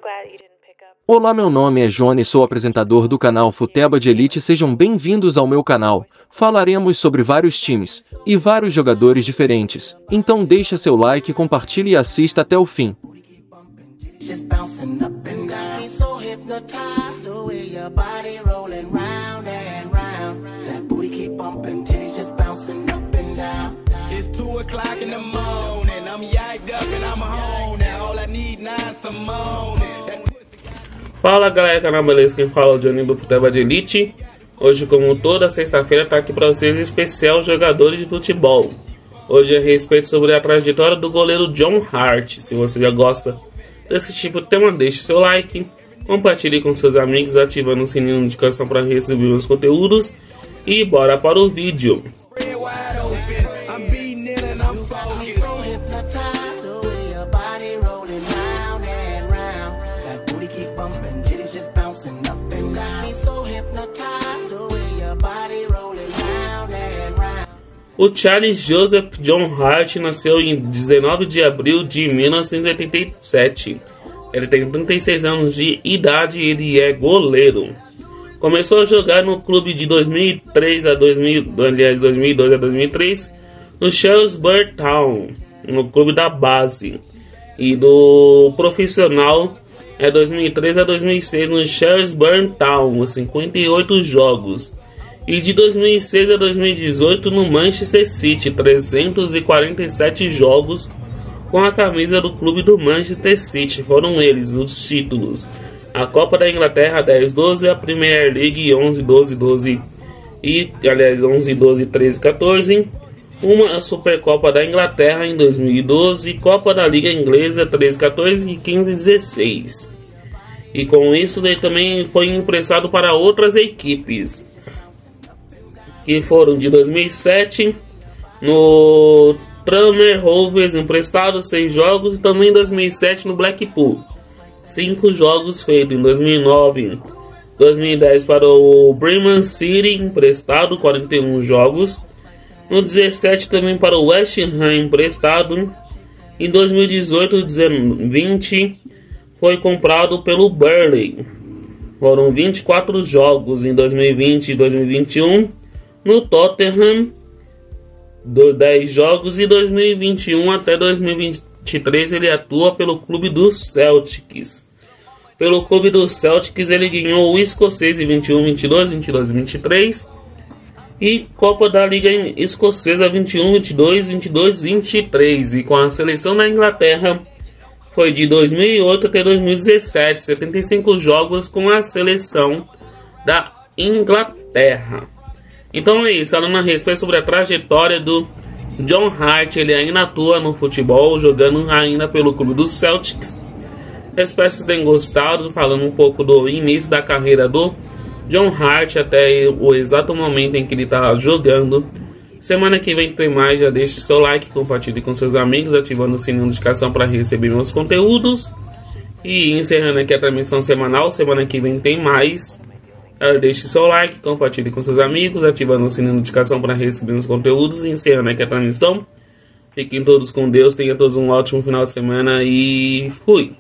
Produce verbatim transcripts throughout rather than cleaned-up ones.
glad you didn't pick up. Olá, meu nome é Johnny, sou apresentador do canal Futeba de Elite. Sejam bem-vindos ao meu canal. Falaremos sobre vários times e vários jogadores diferentes. Então deixa seu like, compartilhe e assista até o fim. Fala galera, canal beleza? Quem fala é o Johnny do Futeba de Elite. Hoje, como toda sexta-feira, tá aqui para vocês especial jogadores de futebol. Hoje é a respeito sobre a trajetória do goleiro John Hart. Se você já gosta desse tipo de tema, deixe seu like, compartilhe com seus amigos, ativando o sininho de notificação para receber os conteúdos e bora para o vídeo. O Charles Joseph John Hart nasceu em dezenove de abril de mil novecentos e oitenta e sete. Ele tem trinta e seis anos de idade e ele é goleiro. Começou a jogar no clube de dois mil e três a dois mil, aliás, dois mil e dois a dois mil e três no Shrewsbury Town, no clube da base. E do profissional é dois mil e três a dois mil e seis no Shrewsbury Town, cinquenta e oito jogos. E de dois mil e seis a dois mil e dezoito no Manchester City, trezentos e quarenta e sete jogos com a camisa do clube do Manchester City. Foram eles os títulos: a Copa da Inglaterra dez doze, a Premier League onze doze doze e, aliás, onze doze treze quatorze, uma Supercopa da Inglaterra em dois mil e doze, Copa da Liga Inglesa treze quatorze e quinze dezesseis. E com isso ele também foi emprestado para outras equipes, que foram de dois mil e sete no Tranmere Rovers, emprestado seis jogos, e também em dois mil e sete no Blackpool, cinco jogos feitos. Em dois mil e nove, dois mil e dez para o Birmingham City, emprestado, quarenta e um jogos. No dezessete também para o West Ham, emprestado. Em dois mil e dezoito e vinte foi comprado pelo Burnley, foram vinte e quatro jogos. Em dois mil e vinte e dois mil e vinte e um no Tottenham, dez jogos, e dois mil e vinte e um até dois mil e vinte e três ele atua pelo clube dos Celtics. Pelo clube dos Celtics ele ganhou o escocês em vinte e um, vinte e dois, vinte e dois, vinte e três e Copa da Liga Escocesa vinte e um, vinte e dois, vinte e dois, vinte e três, e com a seleção da Inglaterra foi de dois mil e oito até dois mil e dezessete, setenta e cinco jogos com a seleção da Inglaterra. Então é isso, falando a respeito sobre a trajetória do John Hart. Ele ainda atua no futebol, jogando ainda pelo clube dos Celtics. Espero que vocês tenham gostado, falando um pouco do início da carreira do John Hart até o exato momento em que ele está jogando. Semana que vem tem mais, já deixe seu like, compartilhe com seus amigos, ativando o sininho de notificação para receber meus conteúdos. E encerrando aqui a transmissão semanal, semana que vem tem mais. Deixe seu like, compartilhe com seus amigos, ativando o sininho de notificação para receber os conteúdos. E encerrando aqui a transmissão. Fiquem todos com Deus, tenham todos um ótimo final de semana e fui!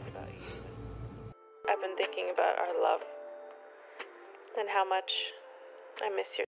I've been thinking about our love and how much I miss you.